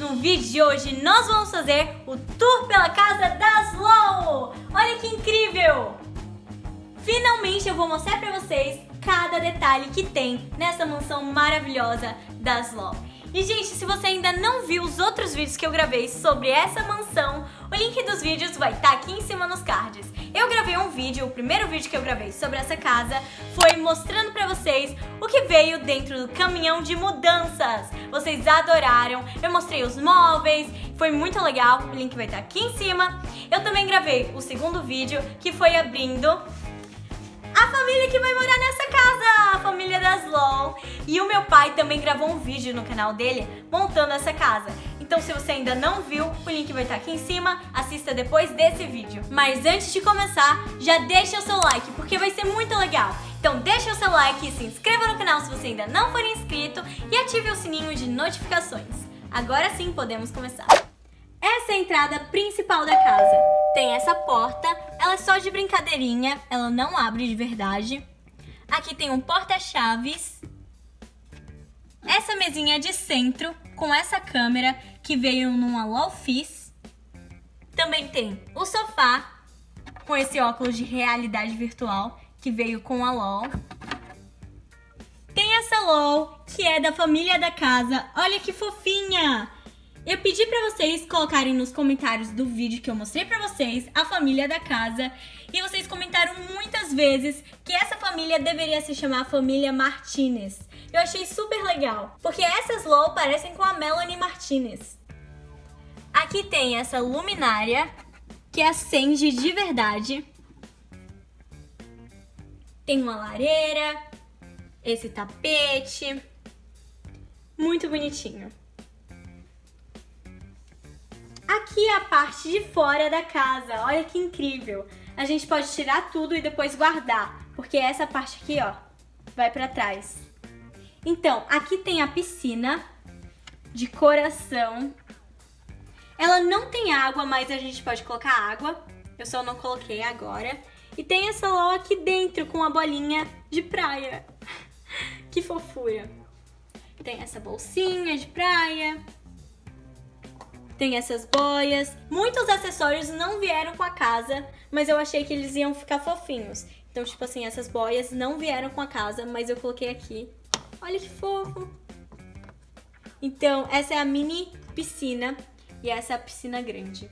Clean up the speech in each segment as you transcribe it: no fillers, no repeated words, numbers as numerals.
No vídeo de hoje nós vamos fazer o tour pela casa das LOL. Olha que incrível! Finalmente eu vou mostrar pra vocês cada detalhe que tem nessa mansão maravilhosa das LOL. E gente, se você ainda não viu os outros vídeos que eu gravei sobre essa mansão, o link dos vídeos vai estar aqui em cima nos cards. Eu gravei um vídeo, o primeiro vídeo que eu gravei sobre essa casa foi mostrando pra vocês o que veio dentro do caminhão de mudanças. Vocês adoraram, eu mostrei os móveis, foi muito legal, o link vai estar aqui em cima. Eu também gravei o segundo vídeo, que foi abrindo a família que vai morar nessa casa, a família das LOL. E o meu pai também gravou um vídeo no canal dele montando essa casa. Então se você ainda não viu, o link vai estar aqui em cima, assista depois desse vídeo. Mas antes de começar, já deixa o seu like, porque vai ser muito legal. Então deixa o seu like e se inscreva no canal se você ainda não for inscrito e ative o sininho de notificações. Agora sim podemos começar. Essa é a entrada principal da casa. Tem essa porta, ela é só de brincadeirinha, ela não abre de verdade. Aqui tem um porta-chaves. Essa mesinha de centro com essa câmera que veio numa LOLFIS. Também tem o sofá com esse óculos de realidade virtual que veio com a LOL. Tem essa LOL que é da família da casa. Olha que fofinha! Eu pedi pra vocês colocarem nos comentários do vídeo que eu mostrei pra vocês a família da casa. E vocês comentaram muitas vezes que essa família deveria se chamar Família Martinez. Eu achei super legal, porque essas LOL parecem com a Melanie Martinez. Aqui tem essa luminária, que acende de verdade. Tem uma lareira, esse tapete, muito bonitinho. Aqui é a parte de fora da casa, olha que incrível. A gente pode tirar tudo e depois guardar, porque essa parte aqui, ó, vai pra trás. Então, aqui tem a piscina de coração. Ela não tem água, mas a gente pode colocar água. Eu só não coloquei agora. E tem essa LOL aqui dentro com a bolinha de praia. Que fofura. Tem essa bolsinha de praia. Tem essas boias. Muitos acessórios não vieram com a casa, mas eu achei que eles iam ficar fofinhos. Então, tipo assim, essas boias não vieram com a casa, mas eu coloquei aqui. Olha que fofo! Então, essa é a mini piscina e essa é a piscina grande.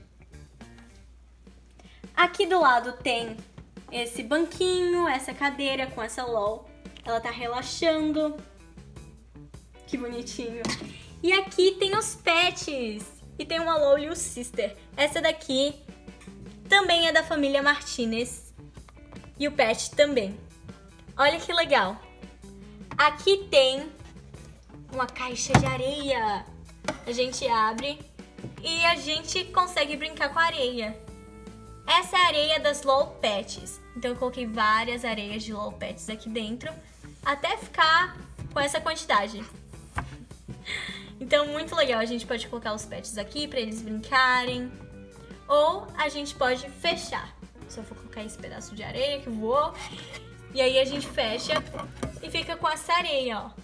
Aqui do lado tem esse banquinho, essa cadeira com essa LOL. Ela tá relaxando. Que bonitinho. E aqui tem os pets. E tem uma LOL e o Sister. Essa daqui também é da família Martinez. E o pet também. Olha que legal. Aqui tem uma caixa de areia. A gente abre e a gente consegue brincar com a areia. Essa é a areia das LOL Pets. Então eu coloquei várias areias de LOL Pets aqui dentro, até ficar com essa quantidade. Então muito legal, a gente pode colocar os pets aqui pra eles brincarem. Ou a gente pode fechar. Só vou colocar esse pedaço de areia que voou. E aí a gente fecha e fica com essa areia, ó.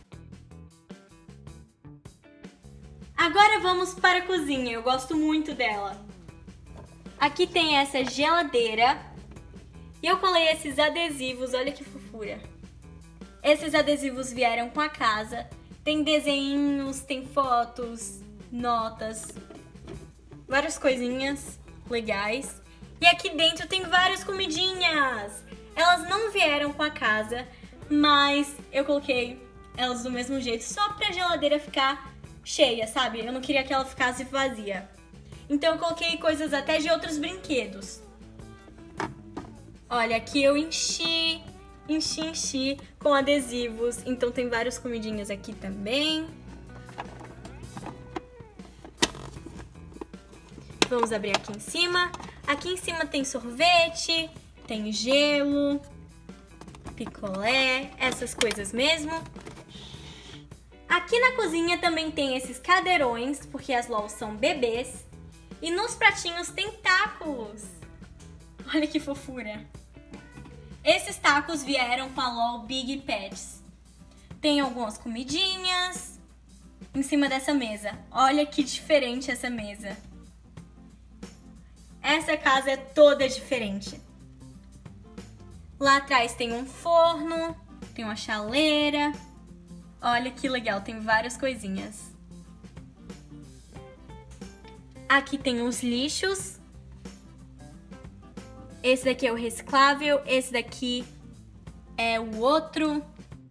Agora vamos para a cozinha, eu gosto muito dela. Aqui tem essa geladeira. E eu colei esses adesivos, olha que fofura. Esses adesivos vieram com a casa. Tem desenhos, tem fotos, notas, várias coisinhas legais. E aqui dentro tem várias comidinhas. Elas não vieram com a casa, mas eu coloquei elas do mesmo jeito, só pra geladeira ficar cheia, sabe? Eu não queria que ela ficasse vazia. Então eu coloquei coisas até de outros brinquedos. Olha, aqui eu enchi com adesivos. Então tem vários comidinhos aqui também. Vamos abrir aqui em cima. Aqui em cima tem sorvete, tem gelo, picolé, essas coisas mesmo. Aqui na cozinha também tem esses cadeirões, porque as LOL são bebês. E nos pratinhos tem tacos. Olha que fofura. Esses tacos vieram com a LOL Big Pets. Tem algumas comidinhas, em cima dessa mesa. Olha que diferente essa mesa. Essa casa é toda diferente. Lá atrás tem um forno, tem uma chaleira. Olha que legal, tem várias coisinhas. Aqui tem os lixos. Esse daqui é o reciclável, esse daqui é o outro.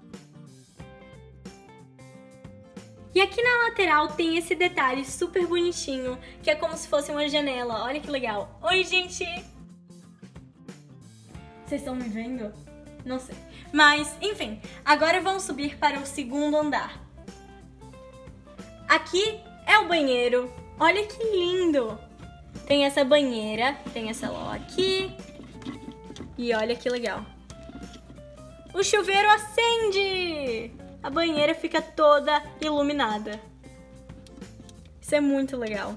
E aqui na lateral tem esse detalhe super bonitinho, que é como se fosse uma janela. Olha que legal. Oi, gente! Vocês estão me vendo? Não sei. Mas, enfim, agora vamos subir para o segundo andar. Aqui é o banheiro. Olha que lindo! Tem essa banheira, tem essa ló aqui. E olha que legal. O chuveiro acende! A banheira fica toda iluminada. Isso é muito legal.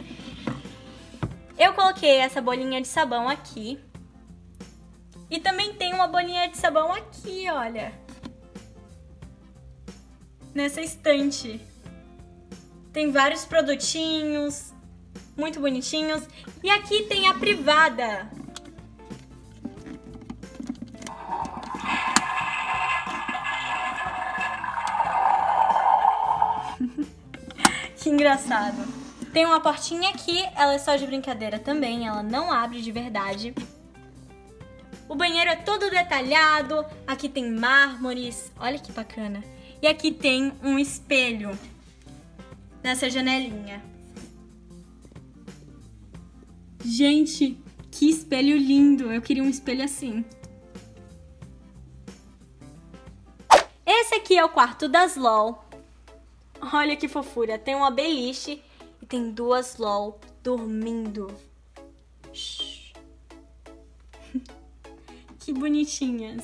Eu coloquei essa bolinha de sabão aqui. E também tem uma bolinha de sabão aqui, olha. Nessa estante. Tem vários produtinhos, muito bonitinhos. E aqui tem a privada. Que engraçado. Tem uma portinha aqui, ela é só de brincadeira também, ela não abre de verdade. O banheiro é todo detalhado, aqui tem mármores, olha que bacana. E aqui tem um espelho nessa janelinha. Gente, que espelho lindo, eu queria um espelho assim. Esse aqui é o quarto das LOL. Olha que fofura, tem uma beliche e tem duas LOL dormindo. Shhh. Que bonitinhas.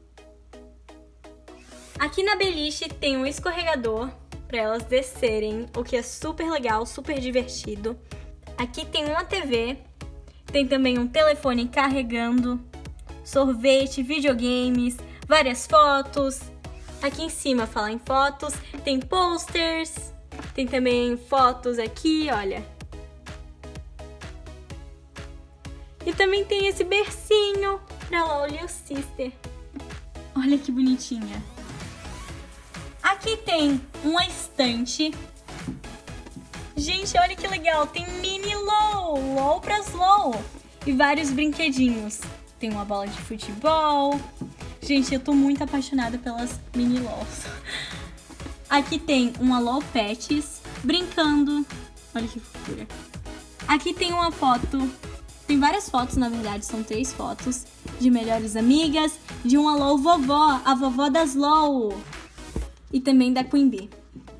Aqui na beliche tem um escorregador para elas descerem, o que é super legal, super divertido. Aqui tem uma TV, tem também um telefone carregando, sorvete, videogames, várias fotos. Aqui em cima, falar em fotos, tem posters, tem também fotos aqui, olha. E também tem esse bercinho pra LOL e o Sister. Olha que bonitinha. Aqui tem uma estante. Gente, olha que legal, tem mini LOL, LOL pras LOL. E vários brinquedinhos. Tem uma bola de futebol. Gente, eu tô muito apaixonada pelas mini LOLs. Aqui tem uma LOL Pets brincando. Olha que fofura. Aqui tem uma foto. Tem várias fotos, na verdade, são 3 fotos. De melhores amigas. De uma LOL vovó, a vovó das LOL. E também da Queen Bee.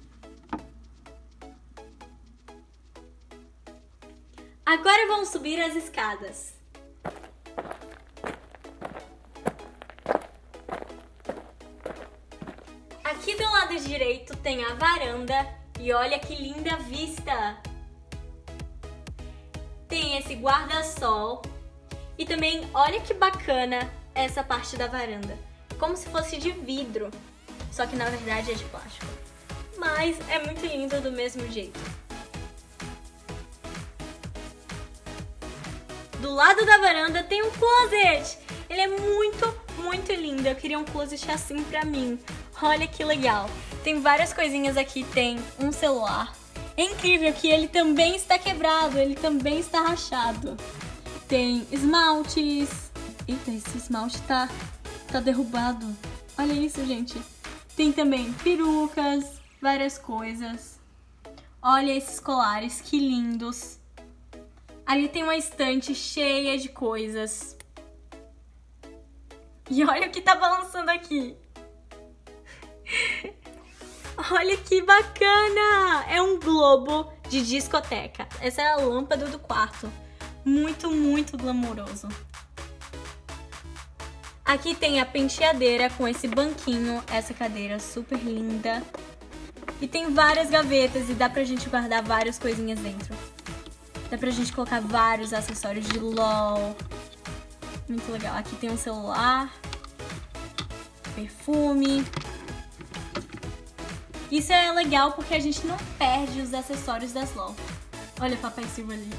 Agora vamos subir as escadas. Aqui do lado direito tem a varanda e olha que linda vista! Tem esse guarda-sol e também olha que bacana essa parte da varanda. Como se fosse de vidro, só que na verdade é de plástico. Mas é muito lindo do mesmo jeito. Do lado da varanda tem um closet. Ele é muito lindo. Eu queria um closet assim pra mim. Olha que legal. Tem várias coisinhas aqui. Tem um celular. É incrível que ele também está quebrado. Ele também está rachado. Tem esmaltes. Eita, esse esmalte tá derrubado. Olha isso, gente. Tem também perucas. Várias coisas. Olha esses colares, que lindos. Ali tem uma estante cheia de coisas. E olha o que tá balançando aqui. Olha que bacana! É um globo de discoteca. Essa é a lâmpada do quarto. Muito glamouroso. Aqui tem a penteadeira com esse banquinho, essa cadeira super linda. E tem várias gavetas e dá pra gente guardar várias coisinhas dentro. Dá pra gente colocar vários acessórios de LOL. Muito legal. Aqui tem um celular, perfume. Isso é legal porque a gente não perde os acessórios da Slow. Olha o Papai Silva ali.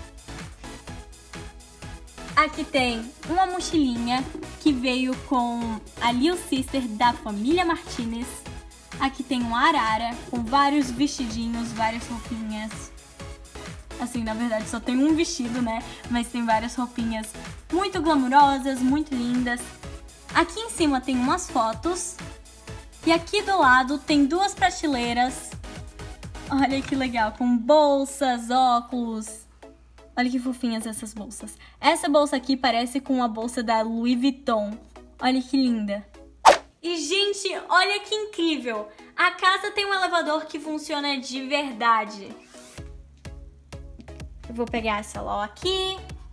Aqui tem uma mochilinha que veio com a Little Sister da família Martinez. Aqui tem um arara com vários vestidinhos, várias roupinhas. Assim, na verdade só tem um vestido, né? Mas tem várias roupinhas muito glamurosas, muito lindas. Aqui em cima tem umas fotos. E aqui do lado tem duas prateleiras. Olha que legal, com bolsas, óculos. Olha que fofinhas essas bolsas. Essa bolsa aqui parece com a bolsa da Louis Vuitton. Olha que linda. E, gente, olha que incrível. A casa tem um elevador que funciona de verdade. Eu vou pegar essa LOL aqui.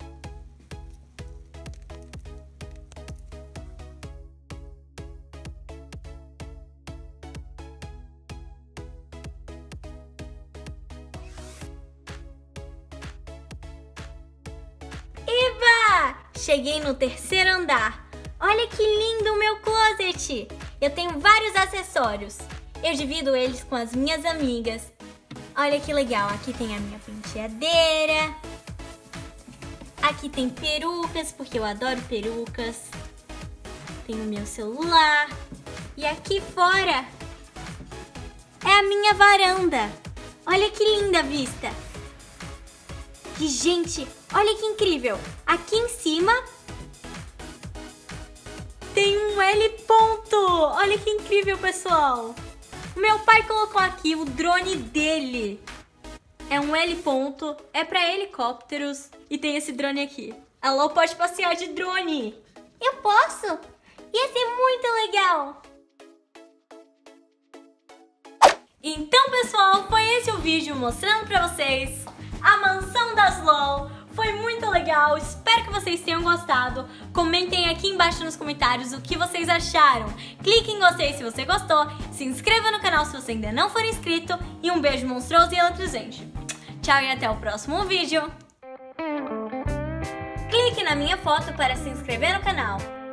Eba! Cheguei no terceiro andar. Olha que lindo o meu closet. Eu tenho vários acessórios. Eu divido eles com as minhas amigas. Olha que legal. Aqui tem a minha penteadeira. Aqui tem perucas, porque eu adoro perucas. Tem o meu celular. E aqui fora é a minha varanda. Olha que linda a vista. E, gente, olha que incrível. Aqui em cima tem um L ponto. Olha que incrível, pessoal. O meu pai colocou aqui o drone dele. É um L ponto, é para helicópteros e tem esse drone aqui. A Lô pode passear de drone. Eu posso? Ia ser muito legal. Então, pessoal, foi esse o vídeo mostrando pra vocês a mansão da Slow. Foi muito legal, espero que vocês tenham gostado. Comentem aqui embaixo nos comentários o que vocês acharam. Clique em gostei se você gostou, se inscreva no canal se você ainda não for inscrito e um beijo monstruoso e eletrizante. Tchau e até o próximo vídeo. Clique na minha foto para se inscrever no canal.